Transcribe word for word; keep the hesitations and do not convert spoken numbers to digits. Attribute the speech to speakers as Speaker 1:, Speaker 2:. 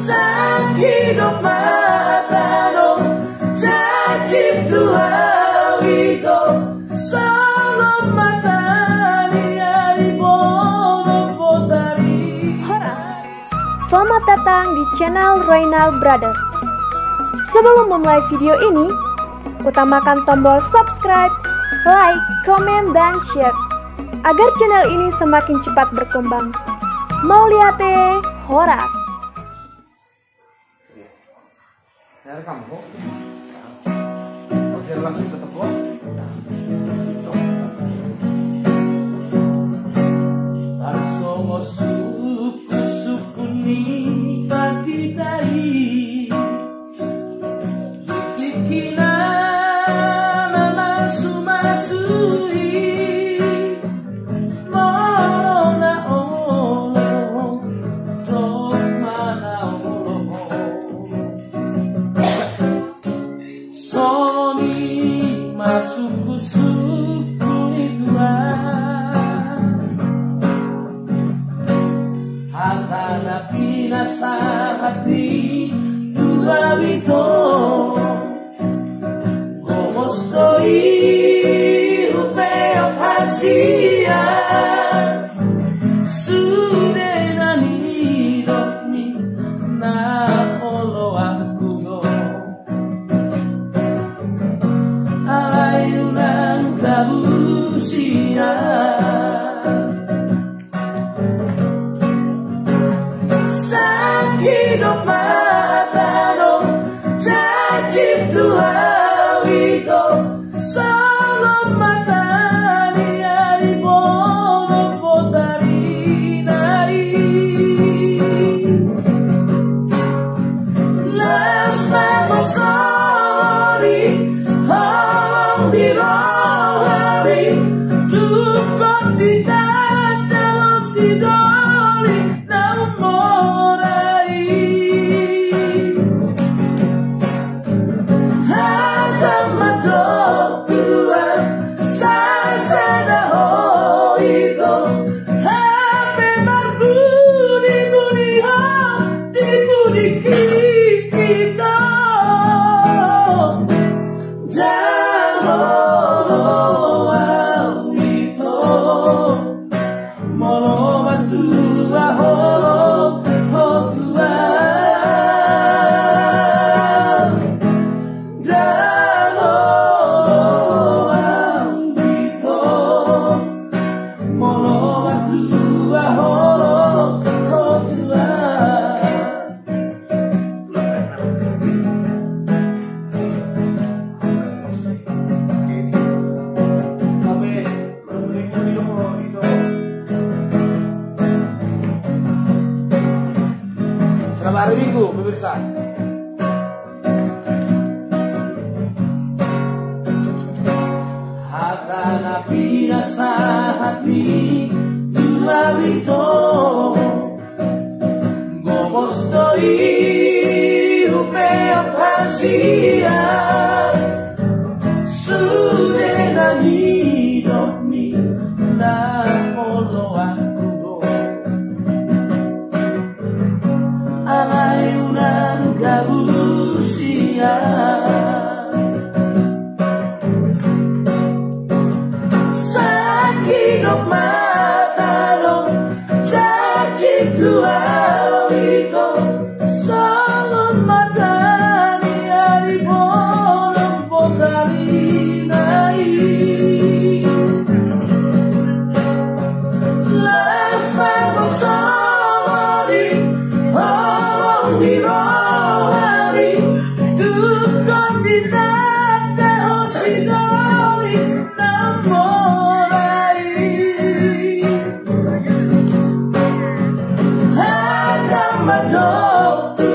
Speaker 1: Sang hidup matano cacip dua wito salam matani ari bono potari.
Speaker 2: Selamat datang di channel Roynal Brothers. Sebelum memulai video ini, utamakan tombol subscribe, like, komen, dan share agar channel ini semakin cepat berkembang. Mau lihat eh, Horas.
Speaker 3: Saya rekam kok. Oh, saya langsung tetap kok.
Speaker 1: Arsomo suku suku ni pagi tadi ditikina mama sumasui mona olo dok mana olo soni masuk suku itu Hatana pinasa hati dua wito Gomostoi upeo pasia Sudenani dokmi na olo aku go Alayunan kabusia hidup matano cacip dua wito salam matani ari bono potari nari las vamos sorry halang dirohari dukot di tata sidoli namora
Speaker 3: Selamat hari Minggu, pemirsa.
Speaker 1: Hatana pinasa hati dua wito Gomostoi upeo pasia Sudenani dokmi na olo aku go Alayunan kabusia Sang hidup matano cacip dua wito salam matani ari bono potari nai Las vamos sorry halang dirohari dukot di tata sidoli namorai Hatama doktu